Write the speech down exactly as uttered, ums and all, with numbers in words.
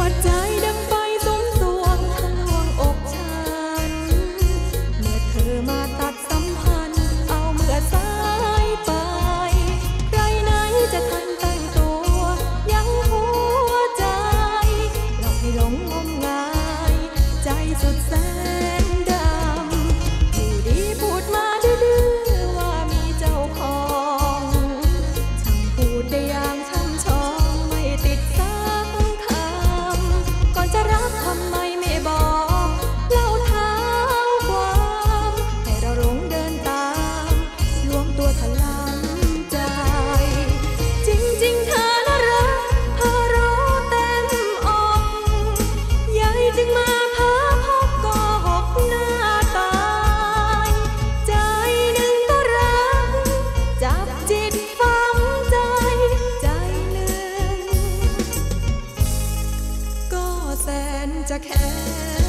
วใจดังไฟสุมสวงทะลวงอกฉันเมื่อเธอมาตัดสัมพันธ์เอาเมื่อสายไปใครไหนจะทันตั้งตัวยังหัวใจหลอกให้หลงงมงายใจสุดแสนดำอยู่ดีพูดมาดื้อๆว่ามีเจ้าของช่างพูดได้อย่างช่ำชองไม่ติดสักคำก่อนจะรักทำไมไม่บอกเล่าเท้าความให้เราหลงเดินตามรวมตัวถลำใจจริงๆเธอน่ารักเธอรู้เต็มอกยายจึงมาพาพบก็หกหน้าตายใจหนึ่งก็รักจับจิตฝังใจใจหนึ่งก็แสนจะแค้น